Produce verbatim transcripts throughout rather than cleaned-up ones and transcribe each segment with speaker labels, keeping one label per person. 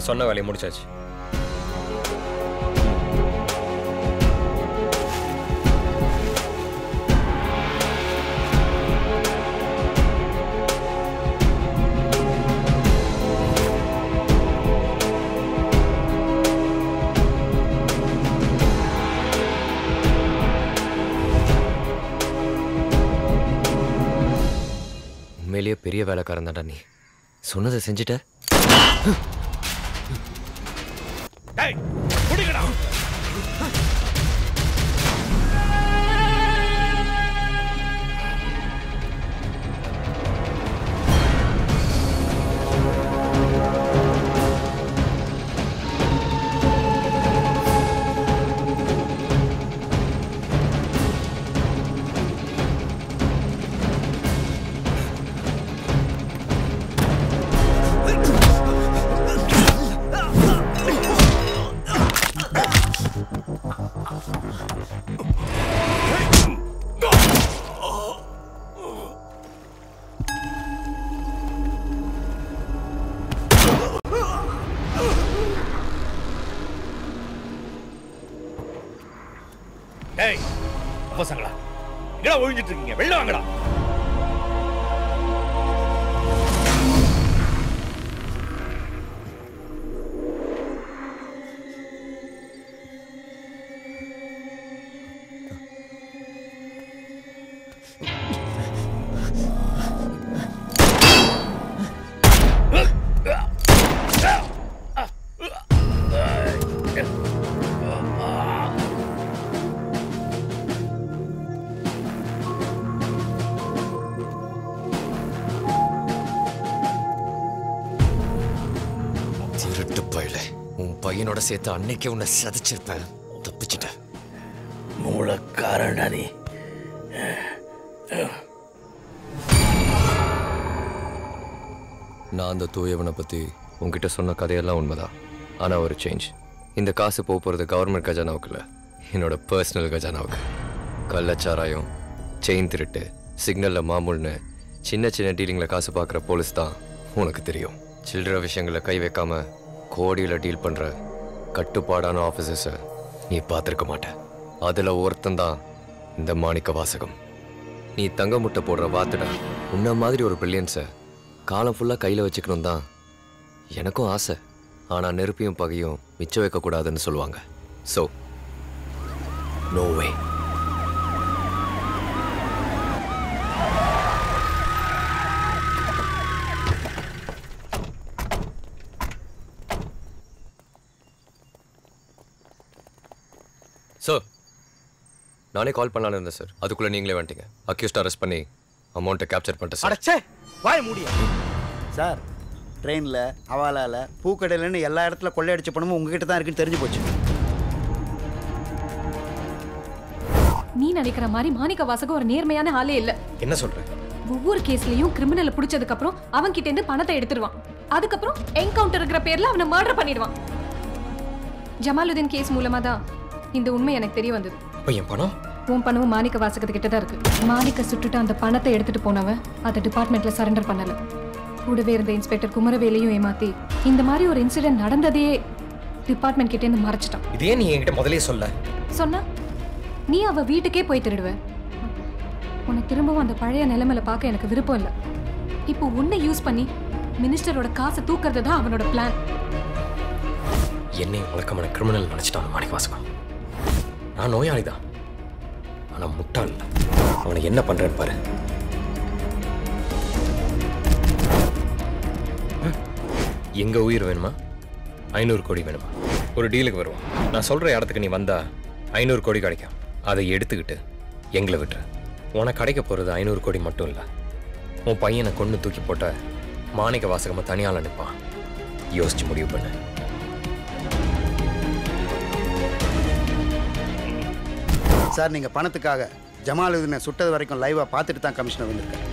Speaker 1: நீங்கள் சொன்ன வேலையை முடிச்சாச்சு.
Speaker 2: உண்மையிலேயே பெரிய வேலைக்காரன் தான்டா நீ. சொன்னதை செஞ்சுட்ட.
Speaker 3: பசங்களா எங்கடா ஒழிஞ்சிட்டு இருக்கீங்க? வெளில வாங்கடா.
Speaker 2: பையனோட சேர்த்து அன்னைக்கே உன்னை சதிச்சிருப்பேன். தப்பிச்சிட்ட
Speaker 3: மூலக்காரன்டா நீ.
Speaker 2: நான் அந்த தூயவனை பற்றி உங்ககிட்ட சொன்ன கதையெல்லாம் உண்மைதான். ஆனால் ஒரு சேஞ்ச். இந்த காசு போக போகிறது கவர்மெண்ட் கஜானாவுக்கு இல்லை, என்னோட பர்சனல் கஜானாவுக்கு. கள்ளச்சாராயம், செயின் திருட்டு, சிக்னலில் மாமூல்னு சின்ன சின்ன டீலிங்கில் காசு பார்க்குற போலீஸ் தான் உனக்கு தெரியும். சில்லற விஷயங்களில் கை வைக்காம கோடியில் டீல் பண்ணுற கட்டுப்பாடான ஆஃபீஸர்ஸை நீ பார்த்துருக்க மாட்டேன். அதில் ஒருத்தன் தான் இந்த மாணிக்கவாசகம். நீ தங்க முட்டை போடுற வாத்துடா. உன்ன மாதிரி ஒரு பில்லியன்ஸை காலம் ஃபுல்லாக கையில் வச்சுக்கணும் தான் எனக்கும் ஆசை. ஆனால் நெருப்பியும் பகையும் மிச்சம் வைக்கக்கூடாதுன்னு சொல்லுவாங்க. ஸோ நோ வே. சார், நானே கால் பண்ணலான்னு இருந்தேன் சார். அதுக்குள்ளே நீங்களே வந்துட்டீங்க. அக்யூஸ்ட் அரெஸ்ட் பண்ணி அமௌண்ட்டை கேப்சர் பண்ணிட்டேன் சார்.
Speaker 4: அடச்சே, வாய மூடியா சார். ட்ரெயினில், ஹவாலாவில், பூக்கடையிலன்னு எல்லா இடத்துல கொள்ளையடிச்ச பணமும் உங்ககிட்ட தான் இருக்குன்னு தெரிஞ்சு போச்சு.
Speaker 5: நீ நினைக்கிற மாதிரி மாணிக்கவாசகம் ஒரு நேர்மையான ஆளே இல்லை.
Speaker 1: என்ன சொல்கிறேன்?
Speaker 5: ஒவ்வொரு கேஸ்லையும் கிரிமினலை பிடிச்சதுக்கு அப்புறம் அவன் கிட்ட இருந்து பணத்தை எடுத்துருவான். அதுக்கப்புறம் என்கவுண்டர் இருக்கிற பேர்ல அவனை மர்டர் பண்ணிடுவான். ஜமாலுதீன் கேஸ் மூலமா தான் இந்த உண்மை எனக்கு தெரிய வந்தது.
Speaker 1: என் பணம்
Speaker 5: உன் பணமும் மாணிக்கவாசகத்து கிட்ட தான் இருக்கு. மாணிக்க சுட்டுட்டு அந்த பணத்தை எடுத்துட்டு போனவன் அதை டிபார்ட்மெண்ட்ல சரண்டர் பண்ணல. கூடவே இருந்த இன்ஸ்பெக்டர் குமரவேலையும் ஏமாத்தி இந்த மாதிரி ஒரு இன்சிடென்ட் நடந்ததே டிபார்ட்மெண்ட் கிட்ட இருந்து மறைச்சிட்டான்.
Speaker 1: இதே நீ என்கிட்ட முதலே சொல்ல
Speaker 5: சொன்னா நீ அவ வீட்டுக்கே போய் திருடுவ. உன்னை திரும்பவும் அந்த பழைய நிலைமையில பார்க்க எனக்கு விருப்பம் இல்லை. இப்போ உன்னை யூஸ் பண்ணி மினிஸ்டரோட காசை தூக்குறது தான் அவனோட பிளான்.
Speaker 1: என்னை வழக்கமான கிரிமினல் நினைச்சிட்டான் மாணிக்கவாசகம். நான் நோயாளி தான், ஆனா முட்டாள் இல்லை. அவனை என்ன பண்றேன்னு பாரு. எங்க உயிர் வேணுமா? ஐநூறு கோடி வேணுமா? ஒரு டீலுக்கு வருவோம். நான் சொல்ற இடத்துக்கு நீ வந்தா ஐநூறு கோடி கிடைக்கும். அதை எடுத்துக்கிட்டு எங்களை விட்டுற. உனக்கு கிடைக்க போறது ஐநூறு கோடி மட்டும் இல்லை. உன் பையனை கொண்டு தூக்கி போட்ட மாணிக்கவாசகமா தனியால நிற்பான். யோசிச்சு முடிவு பண்ணு.
Speaker 4: சார், நீங்கள் பணத்துக்காக ஜமாலுதீனை சுட்டது வரைக்கும் லைவாக பார்த்துட்டு தான் கமிஷனர் வந்திருக்காரு.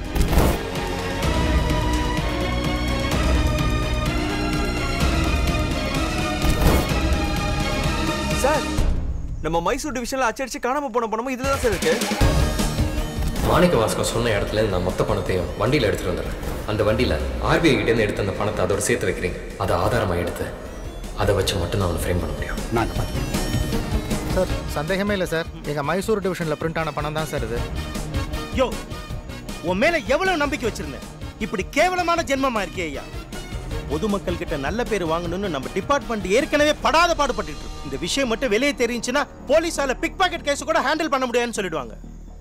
Speaker 6: சார், நம்ம மைசூர் டிவிஷனில் அச்சடிச்சு காணாமல் போன பணமும் இதில் தான் சார் இருக்கு.
Speaker 1: மாணிக்கவாசகம் சொன்ன இடத்துல நான் மொத்த பணத்தையும் வண்டியில் எடுத்துகிட்டு வந்துடுறேன். அந்த வண்டியில் ஆர்பிஐ கிட்டேருந்து எடுத்த அந்த பணத்தை அதோட சேர்த்து வைக்கிறீங்க. அதை ஆதாரமாக எடுத்து அதை வச்சு மட்டும் தான் அவனை ஃப்ரேம் பண்ண முடியும்.
Speaker 4: நாங்கள் பார்த்துக்கோங்க
Speaker 7: சார். சந்தேகமே இல்லை சார், எங்கள் மைசூர் டிவிஷனில் பிரிண்ட் ஆன பணம் தான் சார் இது.
Speaker 8: யோ, உன் மேலே எவ்வளவு நம்பிக்கை வச்சிருந்தேன், இப்படி கேவலமான ஜென்மமா இருக்கே ஐயா. பொதுமக்கள் கிட்ட நல்ல பேர் வாங்கணும்னு நம்ம டிபார்ட்மெண்ட் ஏற்கனவே படாத பாடுபட்டு இருக்கு. இந்த விஷயம் மட்டும் வெளியே தெரிஞ்சுன்னா போலீஸால பிக் பாக்கெட் கேஸ் கூட ஹேண்டில் பண்ண முடியாதுன்னு சொல்லிடுவாங்க.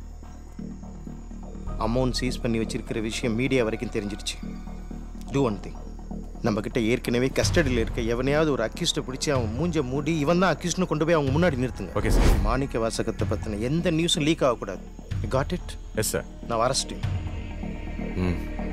Speaker 8: அமௌண்ட் சீஸ் பண்ணி வச்சிருக்கிற விஷயம் மீடியா வரைக்கும் தெரிஞ்சிடுச்சு. டூ ஒன் திங், நம்ம கிட்ட ஏற்கனவே கஸ்டடியில் இருக்க எவனையாவது ஒரு அக்யூஸ்ட்டை பிடிச்சி அவன் மூஞ்ச மூடி இவன் தான் அக்யூஸ்ட்னு கொண்டு போய் அவங்க முன்னாடி நிறுத்துங்க.
Speaker 3: Okay sir.
Speaker 8: மாணிக்க வாசகத்தை பற்றின எந்த நியூஸும் லீக் ஆகக்கூடாது. Got it?
Speaker 3: Yes sir.
Speaker 8: நான் வரஸ்ட்டு.
Speaker 2: ம்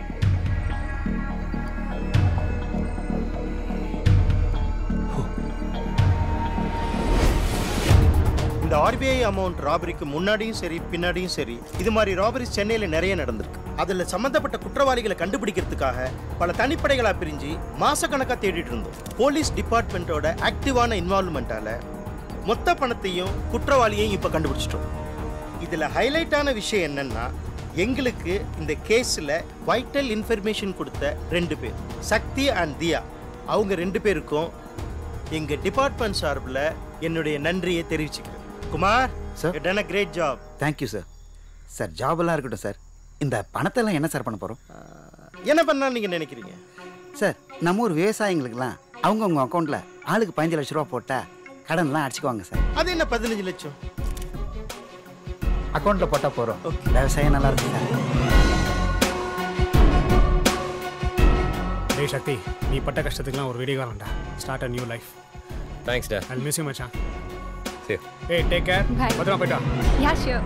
Speaker 8: இந்த ஆர்பிஐ அமௌண்ட் ராபரிக்கு முன்னாடியும் சரி பின்னாடியும் சரி இது மாதிரி ராபரிஸ் சென்னையில் நிறைய நடந்திருக்கு. அதில் சம்மந்தப்பட்ட குற்றவாளிகளை கண்டுபிடிக்கிறதுக்காக பல தனிப்படைகளாக பிரிஞ்சு மாசக்கணக்காக தேடிட்டு இருந்தோம். போலீஸ் டிபார்ட்மெண்ட்டோட ஆக்டிவான இன்வால்வ்மெண்ட்டால் மொத்த பணத்தையும் குற்றவாளியையும் இப்போ கண்டுபிடிச்சிட்டோம். இதில் ஹைலைட்டான விஷயம் என்னன்னா, எங்களுக்கு இந்த கேஸில் வைட்டல் இன்ஃபர்மேஷன் கொடுத்த ரெண்டு பேர், சக்தி அண்ட் தியா, அவங்க ரெண்டு பேருக்கும் எங்கள் டிபார்ட்மெண்ட் சார்பில் என்னுடைய நன்றியை தெரிவிச்சுக்கிறேன். Kumar
Speaker 4: sir,
Speaker 8: you done a great job.
Speaker 4: Thank you sir. Sir ஜாபெல்லாம் இருக்கட்டும் சார், இந்த பணத்தெல்லாம் என்ன சார் பண்ண போகிறோம்?
Speaker 8: என்ன பண்ணால் நீங்கள் நினைக்கிறீங்க?
Speaker 4: சார் நம்ம ஊர் விவசாயிங்களுக்கெல்லாம் அவங்கவுங்க அக்கௌண்ட்டில் ஆளுக்கு பதினஞ்சு லட்ச ரூபா போட்டால் கடன்லாம் அடிச்சுக்குவாங்க சார்.
Speaker 8: அது என்ன பதினஞ்சு லட்சம்
Speaker 4: அக்கௌண்ட்டில் போட்டால் போகிறோம். விவசாயம் நல்லா இருக்கு சார்.
Speaker 9: டேய் சக்தி, நீ பட்ட கஷ்டத்துக்குலாம் ஒரு வீடியோ காலண்டா. Start a new life.
Speaker 1: Thanks டா.
Speaker 9: I'll miss you மச்சான்.
Speaker 1: சரி.
Speaker 9: Hey, take care.
Speaker 5: Bye.
Speaker 9: பத்திரமா போய்ட்டு வா.
Speaker 5: Yeah, sure.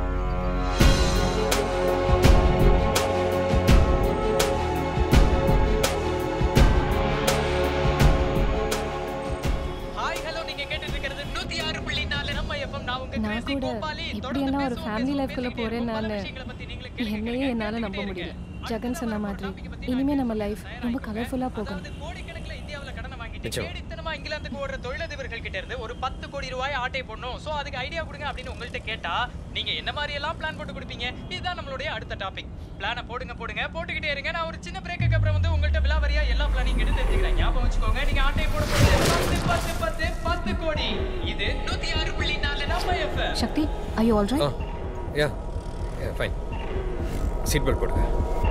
Speaker 5: நான் கூட எப்படியெல்லாம் ஒரு ஃபேமிலி லைஃப்குள்ளே போகிறேன் நான், என்னையே என்னால் நம்ப முடியல. ஜகன் சொன்ன மாதிரி இனிமேல் நம்ம லைஃப் ரொம்ப கலர்ஃபுல்லாக போகணும்.
Speaker 10: இங்கிலாந்துக்கு ஓடுற தொழிலதிபர்கள் கிட்ட இருந்து ஒரு பத்து கோடி ரூபாய் ஆட்டை போடணும், சோ அதுக்கு ஐடியா கொடுங்க அப்படின்னு உங்கள்கிட்ட கேட்டா நீங்க என்ன மாதிரி எல்லாம் பிளான் போட்டு கொடுப்பீங்க? இதுதான் நம்மளுடைய அடுத்த டாபிக். பிளானை போடுங்க போடுங்க போட்டுக்கிட்டே இருங்க. நான் ஒரு சின்ன பிரேக்கு அப்புறம் வந்து உங்கள்கிட்ட விலாவரியா எல்லா பிளானையும் எடுத்து தெரிஞ்சுக்கிறேன். ஞாபகம் வச்சுக்கோங்க, நீங்க ஆட்டை போட போறது பத்து பத்து பத்து பத்து கோடி. இது நூத்தி ஆறு புள்ளி நாலு நம்ம FM.
Speaker 5: Sakthi, are you all right?
Speaker 1: Ya ya fine. Seat belt போடுங்க.